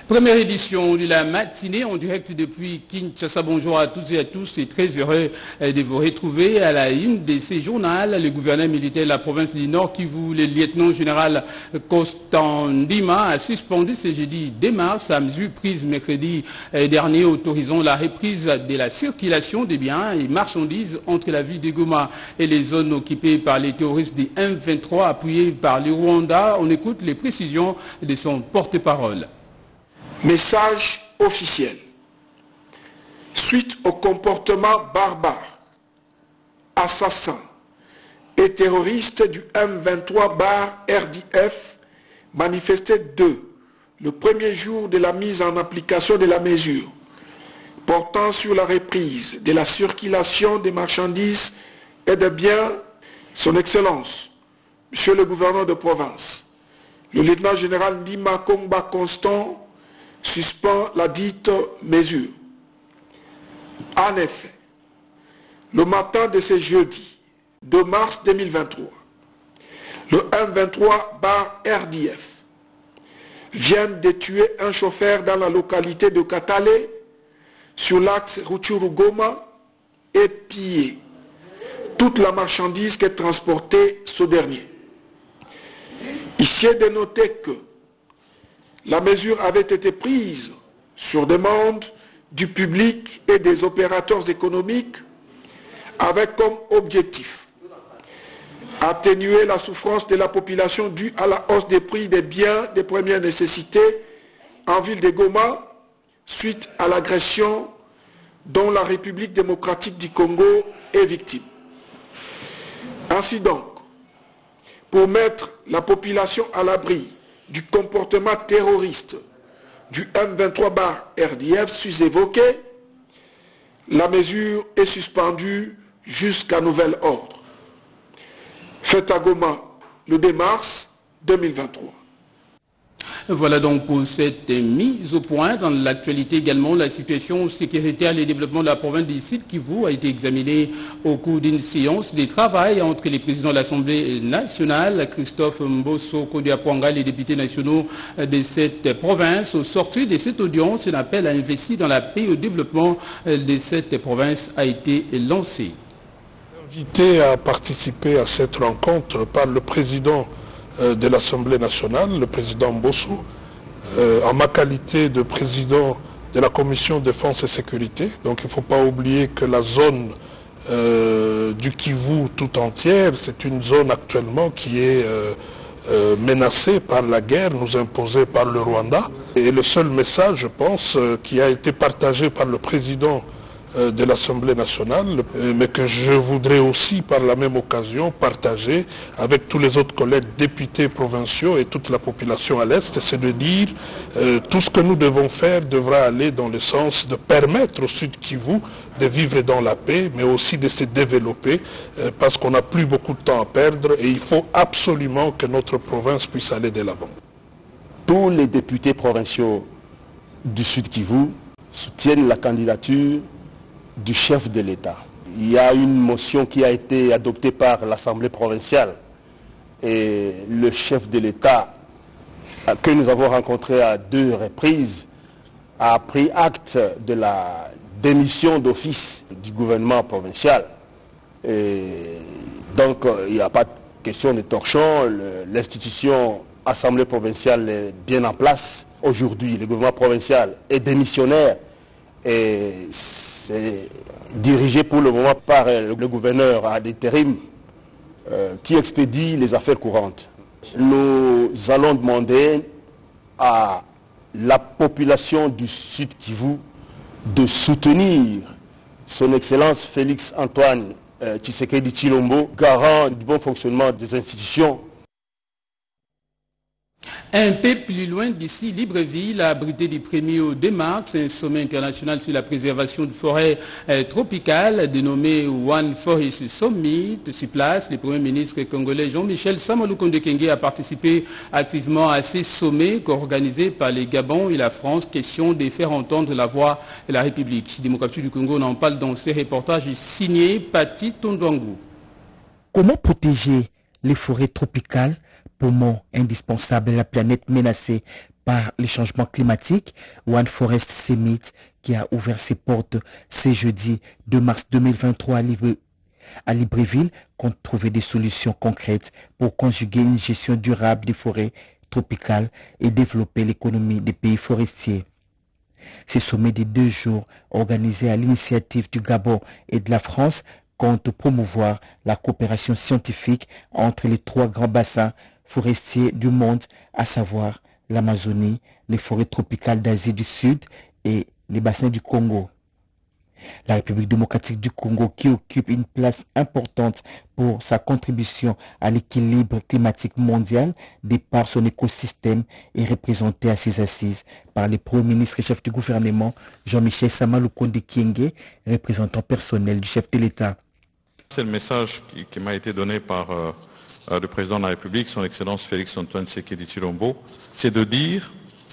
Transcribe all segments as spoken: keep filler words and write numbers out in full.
Première édition de la matinée en direct depuis Kinshasa. Bonjour à toutes et à tous et très heureux de vous retrouver à la une de ces journaux. Le gouverneur militaire de la province du Nord Kivu, le lieutenant général Constant Ndima, a suspendu ce jeudi deux mars à mesure prise mercredi dernier autorisant la reprise de la circulation des biens et marchandises entre la ville de Goma et les zones occupées par les terroristes du M vingt-trois appuyés par le Rwanda. On écoute les précisions de son porte-parole. Message officiel. Suite au comportement barbare, assassin et terroriste du M vingt-trois R D F manifesté deux, le premier jour de la mise en application de la mesure portant sur la reprise de la circulation des marchandises et de biens, son Excellence, Monsieur le gouverneur de province, le lieutenant général Ndima Kongba Constant, suspend la dite mesure. En effet, le matin de ce jeudi deux mars deux mille vingt-trois, le M vingt-trois R D F vient de tuer un chauffeur dans la localité de Katale sur l'axe Rutshuru-Goma et piller toute la marchandise qui est transportée ce dernier. Ici est de noter que la mesure avait été prise sur demande du public et des opérateurs économiques avec comme objectif atténuer la souffrance de la population due à la hausse des prix des biens de première nécessité en ville de Goma suite à l'agression dont la République démocratique du Congo est victime. Ainsi donc, pour mettre la population à l'abri du comportement terroriste du M vingt-trois R D F sus-évoqué, la mesure est suspendue jusqu'à nouvel ordre. Fait à Goma le deux mars deux mille vingt-trois. Voilà donc pour cette mise au point. Dans l'actualité également, la situation sécuritaire et le développement de la province du Sud Kivu a été examiné au cours d'une séance de travail entre les présidents de l'Assemblée nationale, Christophe Mbosso Kodiapwanga, les députés nationaux de cette province. Au sortir de cette audience, un appel à investir dans la paix et au développement de cette province a été lancé. Invité à participer à cette rencontre par le président de l'Assemblée nationale, le président Mbosso, euh, en ma qualité de président de la commission défense et sécurité. Donc il ne faut pas oublier que la zone euh, du Kivu tout entière, c'est une zone actuellement qui est euh, euh, menacée par la guerre nous imposée par le Rwanda. Et le seul message, je pense, euh, qui a été partagé par le président de l'Assemblée nationale, mais que je voudrais aussi par la même occasion partager avec tous les autres collègues députés provinciaux et toute la population à l'Est, c'est de dire euh, tout ce que nous devons faire devra aller dans le sens de permettre au Sud Kivu de vivre dans la paix, mais aussi de se développer, euh, parce qu'on n'a plus beaucoup de temps à perdre et il faut absolument que notre province puisse aller de l'avant. Tous les députés provinciaux du Sud Kivu soutiennent la candidature du chef de l'État. Il y a une motion qui a été adoptée par l'Assemblée provinciale et le chef de l'État que nous avons rencontré à deux reprises a pris acte de la démission d'office du gouvernement provincial. Et donc il n'y a pas de question de torchon, l'institution Assemblée provinciale est bien en place. Aujourd'hui, le gouvernement provincial est démissionnaire et c'est dirigé pour le moment par le gouverneur à l'intérim euh, qui expédie les affaires courantes. Nous allons demander à la population du Sud Kivu de soutenir son Excellence Félix Antoine euh, Tshisekedi Tshilombo, garant du bon fonctionnement des institutions. Un peu plus loin d'ici, Libreville a abrité du premier au deux mars un sommet international sur la préservation de forêts euh, tropicales dénommé One Forest Summit. Sur place, le Premier ministre congolais Jean-Michel Samalou Kondekenge a participé activement à ces sommets organisés par les Gabon et la France. Question de faire entendre la voix de la République démocratique du Congo. On en parle dans ces reportages signés Pati Tondouangou. Comment protéger les forêts tropicales, poumon indispensable de la planète menacée par les changements climatiques. One Forest Summit, qui a ouvert ses portes ce jeudi deux mars deux mille vingt-trois à, Libre, à Libreville, compte trouver des solutions concrètes pour conjuguer une gestion durable des forêts tropicales et développer l'économie des pays forestiers. Ces sommets des deux jours, organisés à l'initiative du Gabon et de la France, comptent promouvoir la coopération scientifique entre les trois grands bassins forestiers du monde, à savoir l'Amazonie, les forêts tropicales d'Asie du Sud et les bassins du Congo. La République démocratique du Congo, qui occupe une place importante pour sa contribution à l'équilibre climatique mondial, de par son écosystème, est représentée à ses assises par le Premier ministre et chef du gouvernement Jean-Michel Sama Lukonde Kyenge, représentant personnel du chef de l'État. C'est le message qui, qui m'a été donné par euh, le président de la République, son Excellence Félix-Antoine Tshisekedi Tshilombo, c'est de dire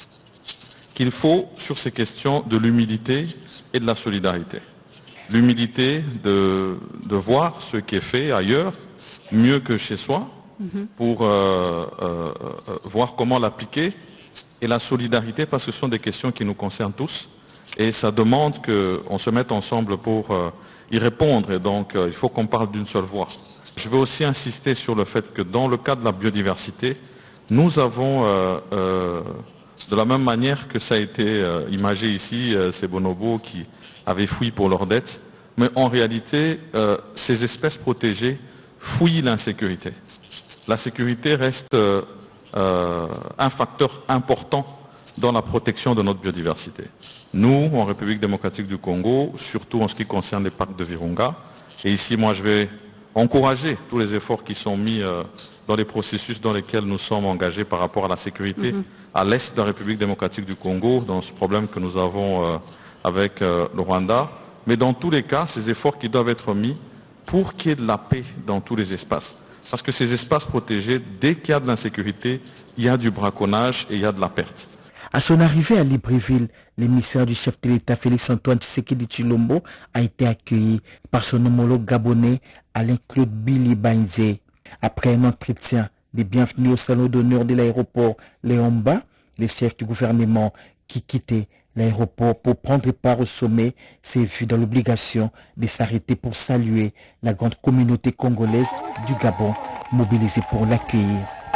qu'il faut, sur ces questions de l'humilité et de la solidarité, l'humilité de, de voir ce qui est fait ailleurs, mieux que chez soi, mm-hmm. pour euh, euh, voir comment l'appliquer, et la solidarité, parce que ce sont des questions qui nous concernent tous, et ça demande qu'on se mette ensemble pour euh, y répondre, et donc euh, il faut qu'on parle d'une seule voix. Je veux aussi insister sur le fait que dans le cas de la biodiversité, nous avons, euh, euh, de la même manière que ça a été euh, imagé ici, euh, ces bonobos qui avaient fui pour leurs dettes, mais en réalité, euh, ces espèces protégées fuient l'insécurité. La sécurité reste euh, euh, un facteur important dans la protection de notre biodiversité. Nous, en République démocratique du Congo, surtout en ce qui concerne les parcs de Virunga, et ici, moi, je vais encourager tous les efforts qui sont mis euh, dans les processus dans lesquels nous sommes engagés par rapport à la sécurité mm-hmm. à l'est de la République démocratique du Congo, dans ce problème que nous avons euh, avec euh, le Rwanda. Mais dans tous les cas, ces efforts qui doivent être mis pour qu'il y ait de la paix dans tous les espaces. Parce que ces espaces protégés, dès qu'il y a de l'insécurité, il y a du braconnage et il y a de la perte. À son arrivée à Libreville, l'émissaire du chef de l'État Félix-Antoine Tshisekedi Tshilombo a été accueilli par son homologue gabonais Alain-Claude Billy Bainze. Après un entretien de bienvenue au salon d'honneur de l'aéroport Léomba, le chef du gouvernement qui quittait l'aéroport pour prendre part au sommet s'est vu dans l'obligation de s'arrêter pour saluer la grande communauté congolaise du Gabon mobilisée pour l'accueillir.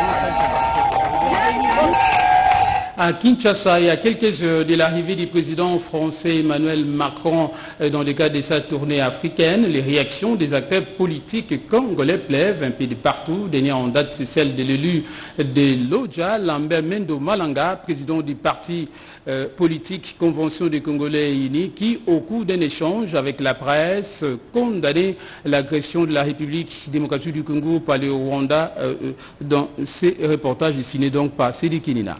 À Kinshasa, il y a quelques heures de l'arrivée du président français Emmanuel Macron dans le cadre de sa tournée africaine, les réactions des acteurs politiques congolais pleuvent un peu de partout. Dernière en date, c'est celle de l'élu de l'Odja, Lambert Mendo Malanga, président du parti euh, politique Convention des Congolais Unis, qui, au cours d'un échange avec la presse, condamnait l'agression de la République démocratique du Congo par le Rwanda euh, dans ces reportages dessinés donc par Sidi Kinina.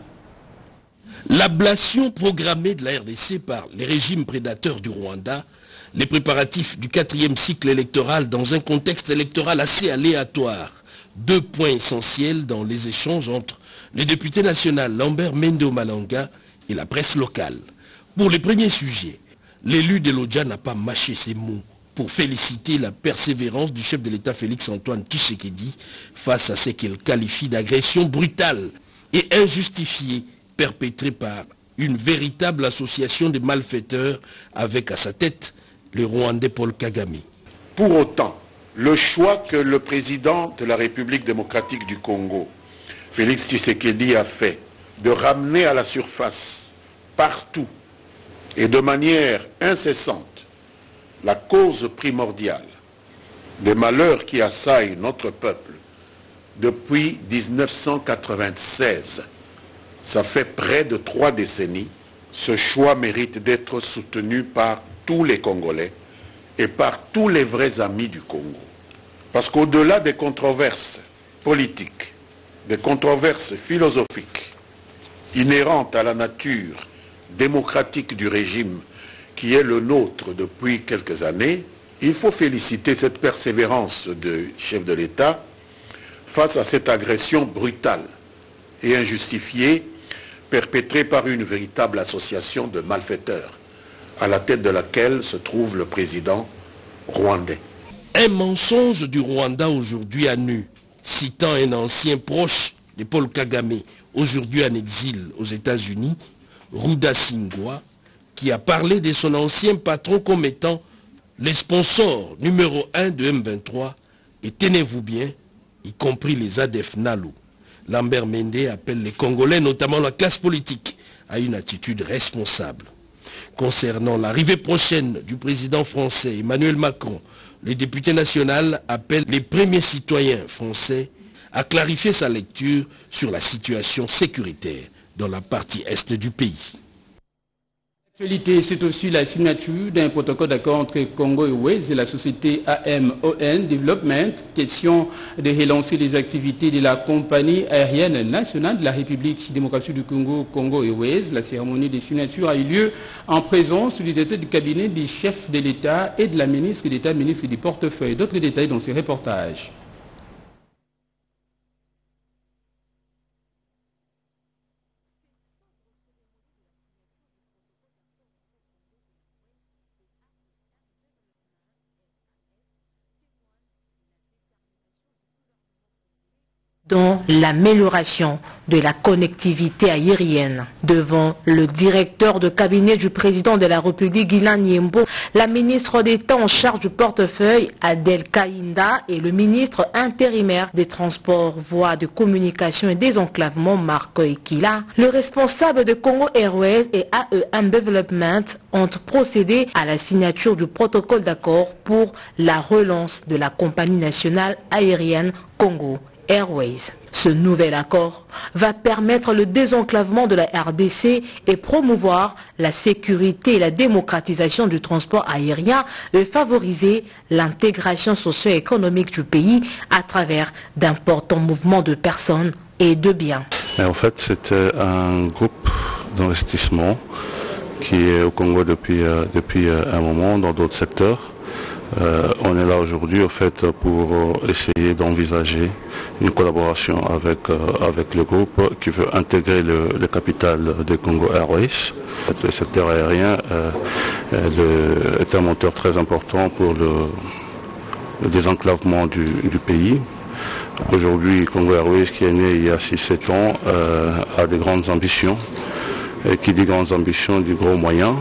L'ablation programmée de la R D C par les régimes prédateurs du Rwanda, les préparatifs du quatrième cycle électoral dans un contexte électoral assez aléatoire, deux points essentiels dans les échanges entre le député national Lambert Mendo Malanga et la presse locale. Pour les premiers sujets, l'élu de l'Odja n'a pas mâché ses mots pour féliciter la persévérance du chef de l'État Félix-Antoine Tshisekedi face à ce qu'il qualifie d'agression brutale et injustifiée perpétré par une véritable association de malfaiteurs avec à sa tête le Rwandais Paul Kagame. Pour autant, le choix que le président de la République démocratique du Congo, Félix Tshisekedi, a fait de ramener à la surface, partout et de manière incessante, la cause primordiale des malheurs qui assaillent notre peuple depuis mille neuf cent quatre-vingt-seize, ça fait près de trois décennies. Ce choix mérite d'être soutenu par tous les Congolais et par tous les vrais amis du Congo. Parce qu'au-delà des controverses politiques, des controverses philosophiques, inhérentes à la nature démocratique du régime qui est le nôtre depuis quelques années, il faut féliciter cette persévérance du chef de l'État face à cette agression brutale et injustifiée perpétrée par une véritable association de malfaiteurs, à la tête de laquelle se trouve le président rwandais. Un mensonge du Rwanda aujourd'hui à nu, citant un ancien proche de Paul Kagame, aujourd'hui en exil aux États-Unis, Rudasingwa, qui a parlé de son ancien patron comme étant les sponsors numéro un de M vingt-trois, et tenez-vous bien, y compris les A D F Nalu. Lambert Mende appelle les Congolais, notamment la classe politique, à une attitude responsable. Concernant l'arrivée prochaine du président français Emmanuel Macron, le député national appelle les premiers citoyens français à clarifier sa lecture sur la situation sécuritaire dans la partie est du pays. L'actualité, c'est aussi la signature d'un protocole d'accord entre Congo Airways et la société A M O N Development. Question de relancer les activités de la compagnie aérienne nationale de la République démocratique du Congo, Congo Airways. La cérémonie de signature a eu lieu en présence du directeur du cabinet du chef de l'État et de la ministre d'État, ministre du portefeuille. D'autres détails dans ce reportage. Dans l'amélioration de la connectivité aérienne. Devant le directeur de cabinet du président de la République, Guilain Niembo, la ministre d'État en charge du portefeuille, Adel Kaïnda, et le ministre intérimaire des Transports, Voies de Communication et Désenclavement, Marco Ekila, le responsable de Congo Airways et A E M Development ont procédé à la signature du protocole d'accord pour la relance de la compagnie nationale aérienne Congo Airways. Ce nouvel accord va permettre le désenclavement de la R D C et promouvoir la sécurité et la démocratisation du transport aérien et favoriser l'intégration socio-économique du pays à travers d'importants mouvements de personnes et de biens. Mais en fait, c'était un groupe d'investissement qui est au Congo depuis, euh, depuis un moment dans d'autres secteurs. Euh, on est là aujourd'hui au fait pour euh, essayer d'envisager une collaboration avec, euh, avec le groupe qui veut intégrer le, le capital de Congo Airways. Le secteur aérien euh, le, est un moteur très important pour le, le désenclavement du, du pays. Aujourd'hui, Congo Airways, qui est né il y a six sept ans, euh, a de grandes ambitions. Et qui dit grandes ambitions, dit gros moyens.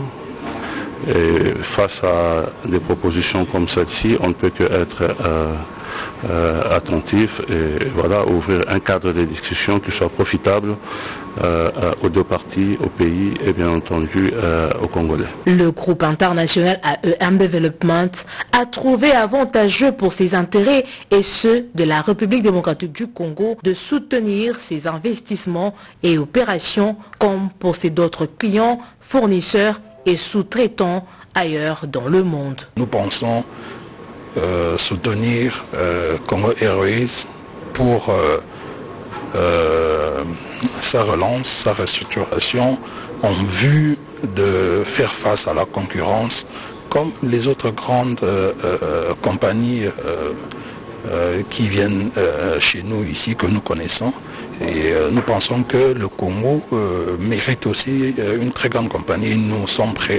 Et face à des propositions comme celle-ci, on ne peut qu'être euh, euh, attentif et voilà, ouvrir un cadre de discussion qui soit profitable euh, aux deux parties, au pays et bien entendu euh, aux Congolais. Le groupe international A E M Development a trouvé avantageux pour ses intérêts et ceux de la République démocratique du Congo de soutenir ses investissements et opérations comme pour ses d'autres clients, fournisseurs et sous-traitants ailleurs dans le monde. Nous pensons euh, soutenir euh, Congo Airways pour euh, euh, sa relance, sa restructuration en vue de faire face à la concurrence comme les autres grandes euh, euh, compagnies euh, euh, qui viennent euh, chez nous ici, que nous connaissons. Et euh, nous pensons que le Congo euh, mérite aussi euh, une très grande compagnie et nous sommes prêts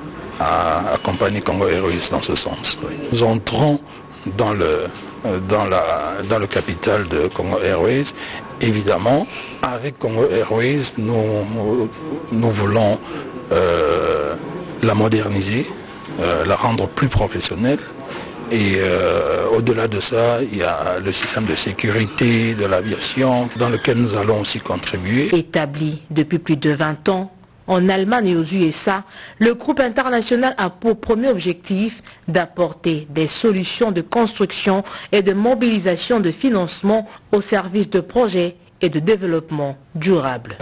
à accompagner Congo Airways dans ce sens. Oui. Nous entrons dans le, dans, la, dans le capital de Congo Airways. Évidemment, avec Congo Airways, nous, nous voulons euh, la moderniser, euh, la rendre plus professionnelle. Et euh, au-delà de ça, il y a le système de sécurité de l'aviation dans lequel nous allons aussi contribuer. Établi depuis plus de vingt ans en Allemagne et aux U S A, le groupe international a pour premier objectif d'apporter des solutions de construction et de mobilisation de financement au service de projets et de développement durable.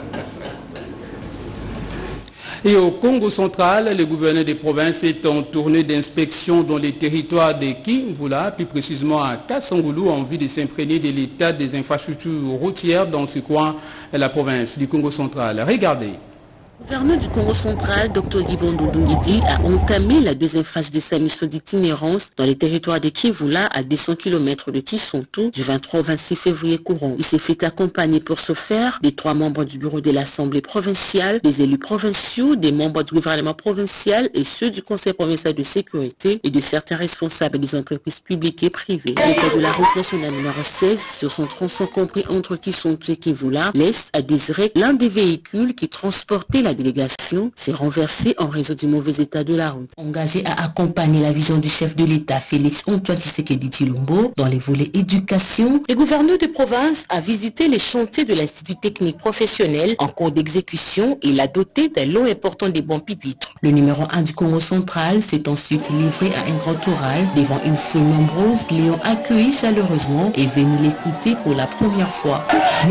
Et au Congo central, le gouverneur des provinces est en tournée d'inspection dans les territoires de Kimvula, plus précisément à Kassangoulou, en vue de s'imprégner de l'état des infrastructures routières dans ce coin de la province du Congo central. Regardez. Le gouverneur du Congo central, Dr Gibondo Ndungidi, a entamé la deuxième phase de sa mission d'itinérance dans les territoires de Kivula à deux cents kilomètres de Kisontou du vingt-trois au vingt-six février courant. Il s'est fait accompagner pour ce faire des trois membres du bureau de l'Assemblée provinciale, des élus provinciaux, des membres du gouvernement provincial et ceux du Conseil provincial de sécurité et de certains responsables des entreprises publiques et privées. L'état de la route nationale numéro seize sur son tronçon compris entre Kisontou et Kivula laisse à désirer l'un des véhicules qui transportait la délégation s'est renversé en raison du mauvais état de la route. Engagé à accompagner la vision du chef de l'État, Félix Antoine Tshisekedi Tshilombo, dans les volets éducation, le gouverneur de province a visité les chantiers de l'Institut technique professionnel en cours d'exécution et l'a doté d'un lot important des bons pupitres. Le numéro un du Congo central s'est ensuite livré à un grand oral devant une foule nombreuse l'ayant accueilli chaleureusement et venu l'écouter pour la première fois.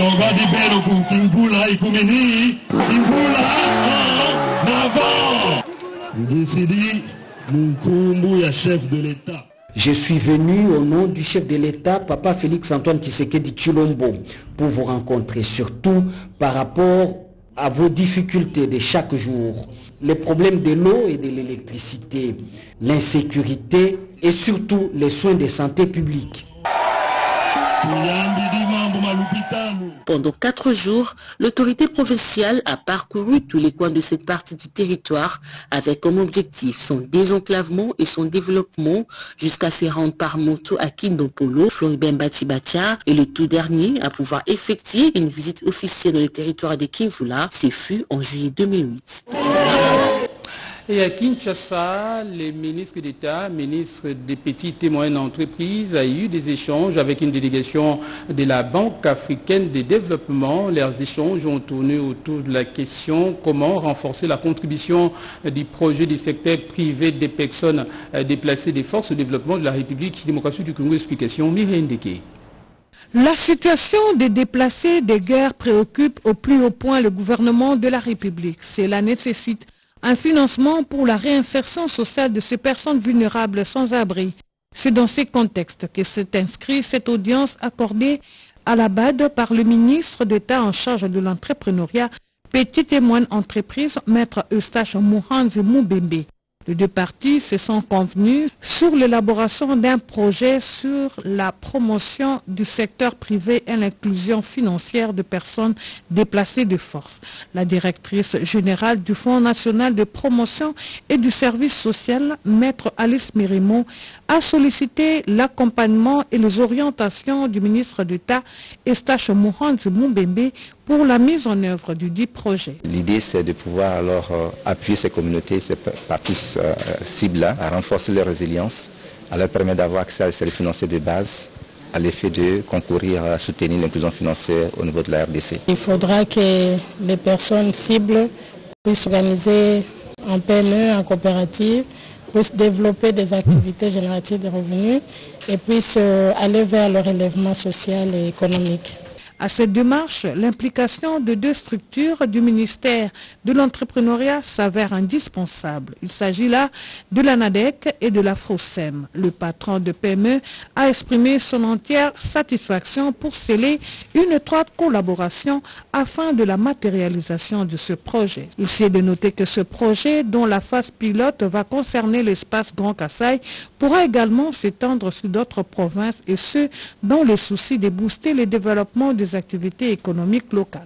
Je suis venu au nom du chef de l'État, Papa Félix Antoine Tshisekedi Tshilombo, pour vous rencontrer, surtout par rapport à vos difficultés de chaque jour, les problèmes de l'eau et de l'électricité, l'insécurité et surtout les soins de santé publique. Pendant quatre jours, l'autorité provinciale a parcouru tous les coins de cette partie du territoire avec comme objectif son désenclavement et son développement jusqu'à se rendre par moto à Kindopolo, Floribert Batibatia et le tout dernier à pouvoir effectuer une visite officielle dans le territoire de Kivula. Ce fut en juillet deux mille huit. Et à Kinshasa, les ministres d'État, ministres des petites et moyennes entreprises, a eu des échanges avec une délégation de la Banque africaine de développement. Leurs échanges ont tourné autour de la question comment renforcer la contribution du projet du secteur privé des personnes déplacées des forces de développement de la République démocratique du Congo. Explication, Mireille Ndeke. La situation des déplacés des guerres préoccupe au plus haut point le gouvernement de la République. Cela nécessite un financement pour la réinsertion sociale de ces personnes vulnérables sans abri. C'est dans ces contextes que s'est inscrite cette audience accordée à la B A D par le ministre d'État en charge de l'entrepreneuriat, petite et moyenne entreprise, maître Eustache Mouhanzi Moubembe. Les deux parties se sont convenues sur l'élaboration d'un projet sur la promotion du secteur privé et l'inclusion financière de personnes déplacées de force. La directrice générale du Fonds national de promotion et du service social, maître Alice Mirimo, a sollicité l'accompagnement et les orientations du ministre d'État Eustache Mouhanzi Moubembe pour la mise en œuvre du dit projet. L'idée, c'est de pouvoir alors euh, appuyer ces communautés, ces parties euh, cibles-là, à renforcer leur résilience, à leur permettre d'avoir accès à des services financiers de base, à l'effet de concourir à soutenir l'inclusion financière au niveau de la R D C. Il faudra que les personnes cibles puissent s'organiser en P M E, en coopérative, puissent développer des activités génératives de revenus et puissent euh, aller vers le relèvement social et économique. À cette démarche, l'implication de deux structures du ministère de l'entrepreneuriat s'avère indispensable. Il s'agit là de l'ANADEC et de la FROSEM. Le patron de P M E a exprimé son entière satisfaction pour sceller une étroite collaboration afin de la matérialisation de ce projet. Il s'est de noter que ce projet, dont la phase pilote va concerner l'espace Grand Kasaï, pourra également s'étendre sur d'autres provinces et ce, dans le souci de booster le développement des activités économiques locales.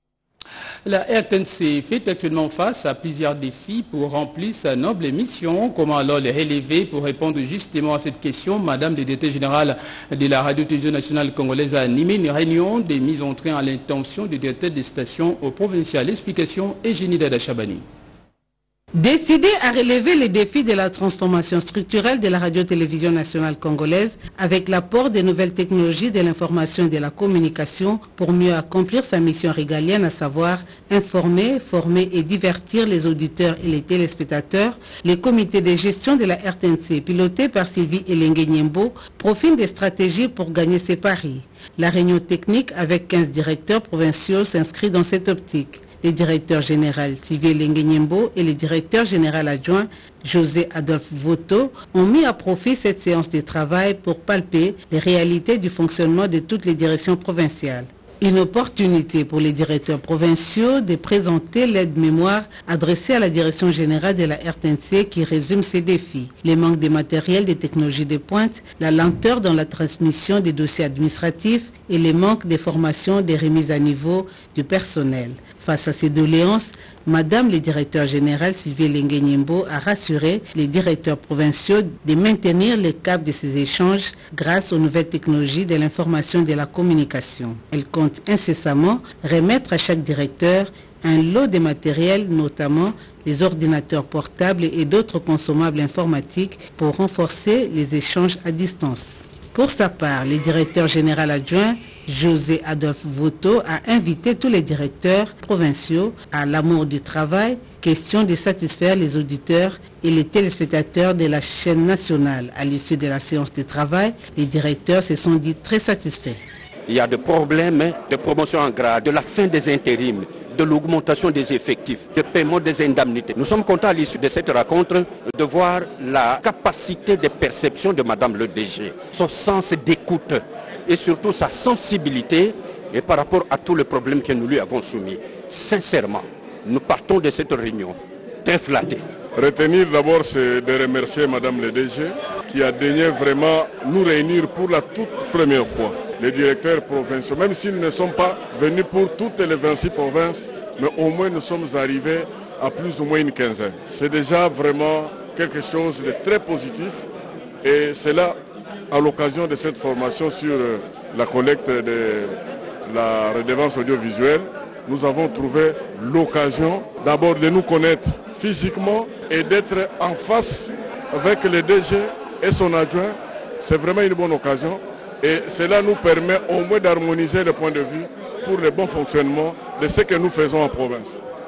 La R T N C fait actuellement face à plusieurs défis pour remplir sa noble mission. Comment alors les relever? Pour répondre justement à cette question, Madame le directeur général de la Radio-Télévision nationale congolaise a animé une réunion des mises en train à l'intention du directeur des stations au provincial. Explication Eugénie Dada Chabani. Décidé à relever les défis de la transformation structurelle de la radio-télévision nationale congolaise avec l'apport des nouvelles technologies de l'information et de la communication pour mieux accomplir sa mission régalienne, à savoir informer, former et divertir les auditeurs et les téléspectateurs, les comités de gestion de la R T N C pilotés par Sylvie Elengue-Niembo profilent des stratégies pour gagner ses paris. La réunion technique avec quinze directeurs provinciaux s'inscrit dans cette optique. Les directeurs généraux Sylvie Elengue-Niembo et les directeurs général adjoints José Adolphe Voto ont mis à profit cette séance de travail pour palper les réalités du fonctionnement de toutes les directions provinciales. Une opportunité pour les directeurs provinciaux de présenter l'aide-mémoire adressée à la direction générale de la R T N C qui résume ces défis. Les manques de matériel, des technologies de pointe, la lenteur dans la transmission des dossiers administratifs et les manques de formation des remises à niveau du personnel. Face à ces doléances, Madame le directeur général Sylvie Lengue-Nyembo a rassuré les directeurs provinciaux de maintenir le cap de ces échanges grâce aux nouvelles technologies de l'information et de la communication. Elle compte incessamment remettre à chaque directeur un lot de matériel, notamment les ordinateurs portables et d'autres consommables informatiques pour renforcer les échanges à distance. Pour sa part, le directeur général adjoint José Adolphe Voto a invité tous les directeurs provinciaux à l'amour du travail, question de satisfaire les auditeurs et les téléspectateurs de la chaîne nationale. À l'issue de la séance de travail, les directeurs se sont dit très satisfaits. Il y a des problèmes de promotion en grade, de la fin des intérims, de l'augmentation des effectifs, de paiement des indemnités. Nous sommes contents à l'issue de cette rencontre de voir la capacité de perception de Madame le D G, son sens d'écoute et surtout sa sensibilité et par rapport à tous les problèmes que nous lui avons soumis. Sincèrement, nous partons de cette réunion très flattés. Retenir d'abord, c'est de remercier Madame le D G qui a daigné vraiment nous réunir pour la toute première fois. Les directeurs provinciaux, même s'ils ne sont pas venus pour toutes les vingt-six provinces, mais au moins nous sommes arrivés à plus ou moins une quinzaine. C'est déjà vraiment quelque chose de très positif et c'est là, à l'occasion de cette formation sur la collecte de la redevance audiovisuelle, nous avons trouvé l'occasion d'abord de nous connaître physiquement et d'être en face avec le D G et son adjoint. C'est vraiment une bonne occasion. Et cela nous permet au moins d'harmoniser le point de vue pour le bon fonctionnement de ce que nous faisons en province.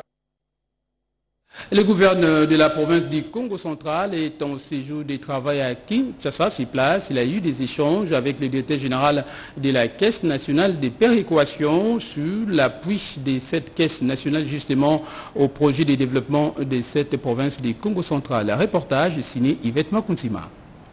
Le gouverneur de la province du Congo central est en séjour de travail à Kinshasa, sur place. Il a eu des échanges avec le directeur général de la Caisse nationale des péréquations sur l'appui de cette Caisse nationale justement au projet de développement de cette province du Congo central. Un reportage signé Yvette Makuntima.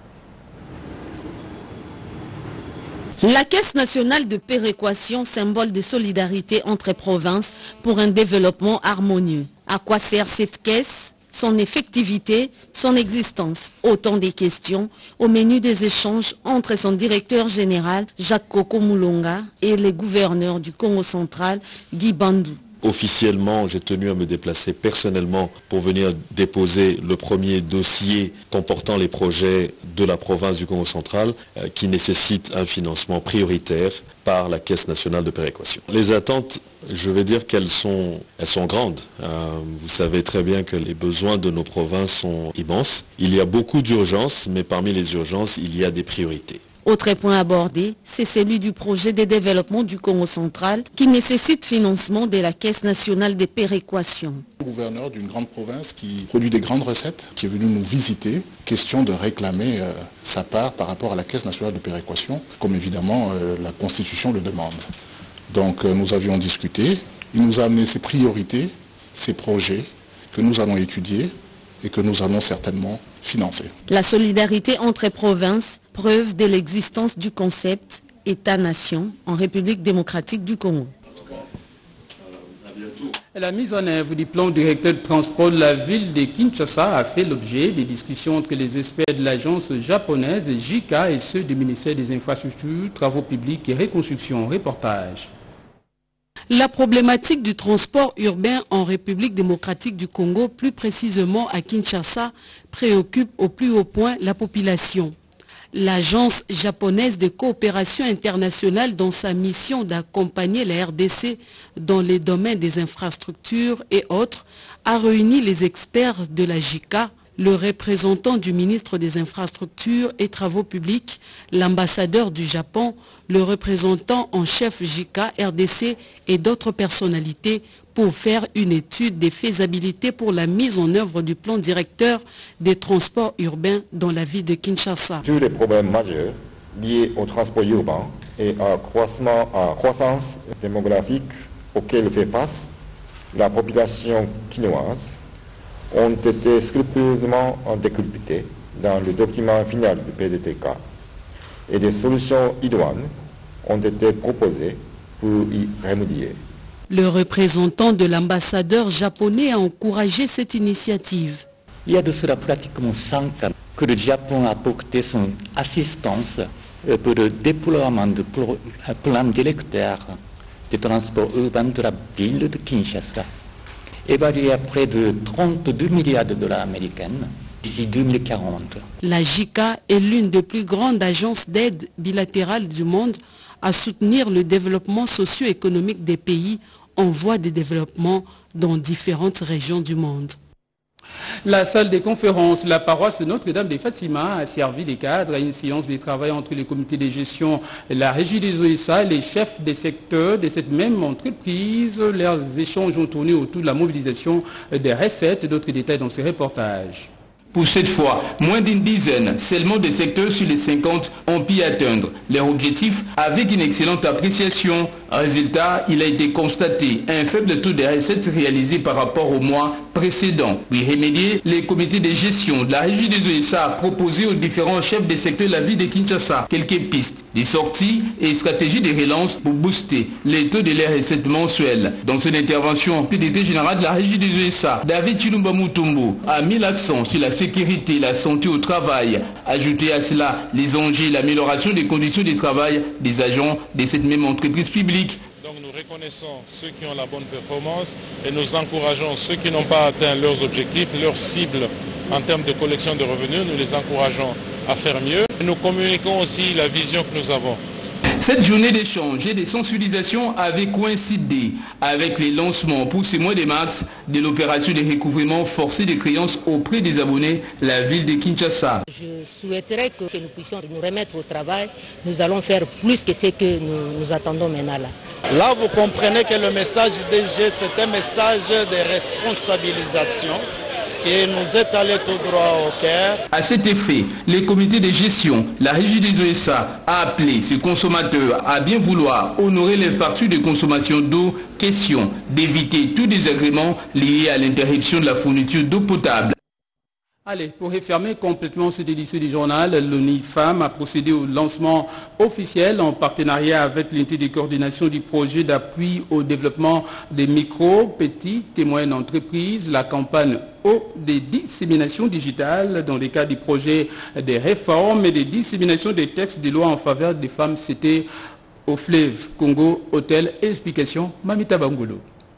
La Caisse nationale de péréquation, symbole de solidarité entre provinces pour un développement harmonieux. À quoi sert cette caisse? Son effectivité, son existence, autant de questions au menu des échanges entre son directeur général Jacques Koko Moulonga et le gouverneur du Congo central Guy Bandou. Officiellement, j'ai tenu à me déplacer personnellement pour venir déposer le premier dossier comportant les projets de la province du Congo central euh, qui nécessitent un financement prioritaire par la Caisse nationale de péréquation. Les attentes, je vais dire qu'elles sont, elles sont grandes. Euh, vous savez très bien que les besoins de nos provinces sont immenses. Il y a beaucoup d'urgences, mais parmi les urgences, il y a des priorités. Autre point abordé, c'est celui du projet de développement du Congo central qui nécessite financement de la Caisse nationale des péréquations. Le gouverneur d'une grande province qui produit des grandes recettes, qui est venu nous visiter, question de réclamer euh, sa part par rapport à la Caisse nationale de péréquation, comme évidemment euh, la Constitution le demande. Donc euh, nous avions discuté, il nous a amené ses priorités, ses projets que nous allons étudier et que nous allons certainement financer. La solidarité entre provinces, preuve de l'existence du concept État-nation en République démocratique du Congo. La mise en œuvre du plan directeur de transport de la ville de Kinshasa a fait l'objet des discussions entre les experts de l'agence japonaise J I C A et ceux du ministère des Infrastructures, Travaux publics et Reconstruction. Reportage. La problématique du transport urbain en République démocratique du Congo, plus précisément à Kinshasa, préoccupe au plus haut point la population. L'agence japonaise de coopération internationale, dans sa mission d'accompagner la R D C dans les domaines des infrastructures et autres, a réuni les experts de la J I C A, le représentant du ministre des Infrastructures et Travaux publics, l'ambassadeur du Japon, le représentant en chef J I C A, R D C et d'autres personnalités pour faire une étude des faisabilités pour la mise en œuvre du plan directeur des transports urbains dans la ville de Kinshasa. Tous les problèmes majeurs liés au transport urbain et à croissance, à croissance démographique auquel fait face la population quinoise ont été scrupuleusement décryptés dans le document final du P D T K et des solutions idoines ont été proposées pour y remédier. Le représentant de l'ambassadeur japonais a encouragé cette initiative. Il y a de cela pratiquement cinq ans que le Japon a apporté son assistance pour le déploiement de plans directeurs de transport urbain de la ville de Kinshasa, évalué à près de trente-deux milliards de dollars américains d'ici deux mille quarante. La J I C A est l'une des plus grandes agences d'aide bilatérale du monde à soutenir le développement socio-économique des pays en voie de développement dans différentes régions du monde. La salle des conférences, la paroisse Notre-Dame de Fatima a servi de cadre à une séance de travail entre les comités de gestion, la régie des O S A, les chefs des secteurs de cette même entreprise. Leurs échanges ont tourné autour de la mobilisation des recettes. D'autres détails dans ce reportage. Pour cette fois, moins d'une dizaine seulement des secteurs sur les cinquante ont pu atteindre leur objectif avec une excellente appréciation. Résultat, il a été constaté un faible taux de recettes réalisées par rapport au mois précédent. Pour y remédier, les comités de gestion de la régie des O S A a proposé aux différents chefs des secteurs de la ville de Kinshasa quelques pistes, des sorties et stratégies de relance pour booster les taux de leurs recettes mensuelles. Dans son intervention, le P D G général de la régie des O S A, David Chilumba Mutombo, a mis l'accent sur la sécurité, la santé au travail. Ajouter à cela les enjeux et l'amélioration des conditions de travail des agents de cette même entreprise publique. Donc nous reconnaissons ceux qui ont la bonne performance et nous encourageons ceux qui n'ont pas atteint leurs objectifs, leurs cibles en termes de collection de revenus. Nous les encourageons à faire mieux. Nous communiquons aussi la vision que nous avons. Cette journée d'échange et de sensibilisation avait coïncidé avec les lancements pour ce mois de mars de l'opération de recouvrement forcé des créances auprès des abonnés de la ville de Kinshasa. Je souhaiterais que, que nous puissions nous remettre au travail. Nous allons faire plus que ce que nous, nous attendons maintenant là. Là, vous comprenez que le message D G, c'est un message de responsabilisation qui nous est allé tout droit au cœur. À cet effet, les comités de gestion, la régie des O S A a appelé ces consommateurs à bien vouloir honorer les factures de consommation d'eau, question d'éviter tout désagrément lié à l'interruption de la fourniture d'eau potable. Allez, pour refermer complètement cette édition du journal, l'ONIFAM a procédé au lancement officiel en partenariat avec l'unité de coordination du projet d'appui au développement des micro, petites et moyennes entreprises, la campagne eau des disséminations digitales dans le cadre du projet des réformes et des disséminations des textes de loi en faveur des femmes. C'était au fleuve Congo, hôtel, explication, Mamita Bangoulou.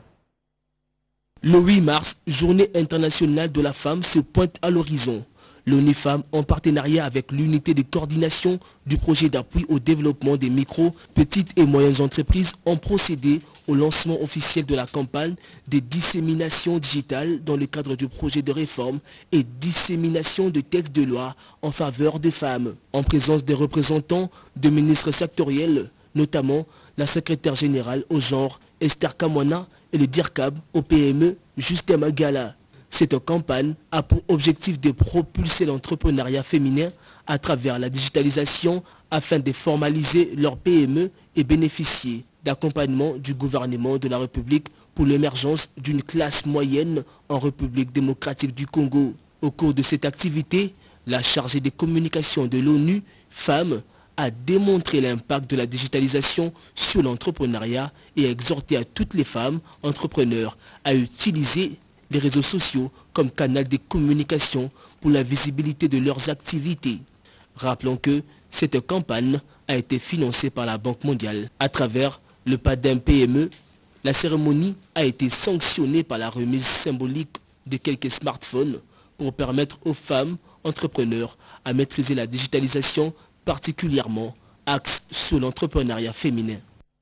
Le huit mars, journée internationale de la femme se pointe à l'horizon. L'ONIFAM, en partenariat avec l'unité de coordination du projet d'appui au développement des micro, petites et moyennes entreprises, ont procédé au lancement officiel de la campagne des disséminations digitales dans le cadre du projet de réforme et dissémination de textes de loi en faveur des femmes, en présence des représentants de ministres sectoriels, notamment la secrétaire générale au genre Esther Kamwana et le D I R C A B au P M E Justin Magala. Cette campagne a pour objectif de propulser l'entrepreneuriat féminin à travers la digitalisation afin de formaliser leur P M E et bénéficier d'accompagnement du gouvernement de la République pour l'émergence d'une classe moyenne en République démocratique du Congo. Au cours de cette activité, la chargée des communications de l'ONU, Femmes, a démontré l'impact de la digitalisation sur l'entrepreneuriat et a exhorté à toutes les femmes entrepreneurs à utiliser les réseaux sociaux comme canal de communication pour la visibilité de leurs activités. Rappelons que cette campagne a été financée par la Banque mondiale à travers le P A D E M P M E. La cérémonie a été sanctionnée par la remise symbolique de quelques smartphones pour permettre aux femmes entrepreneurs à maîtriser la digitalisation, particulièrement axe sur l'entrepreneuriat féminin.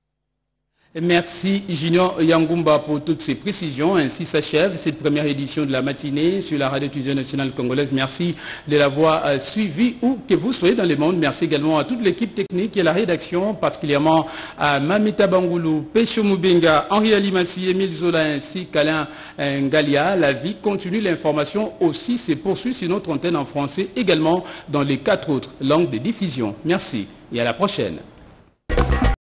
Merci Junior Yangumba pour toutes ces précisions. Ainsi s'achève cette première édition de la matinée sur la radio-télévision nationale congolaise. Merci de l'avoir suivi où que vous soyez dans le monde. Merci également à toute l'équipe technique et à la rédaction, particulièrement à Mamita Bangoulou, Pécho Moubenga, Henri Alimassi, Émile Zola ainsi qu'Alain Ngalia. La vie continue, l'information aussi se poursuit sur notre antenne en français, également dans les quatre autres langues de diffusion. Merci et à la prochaine.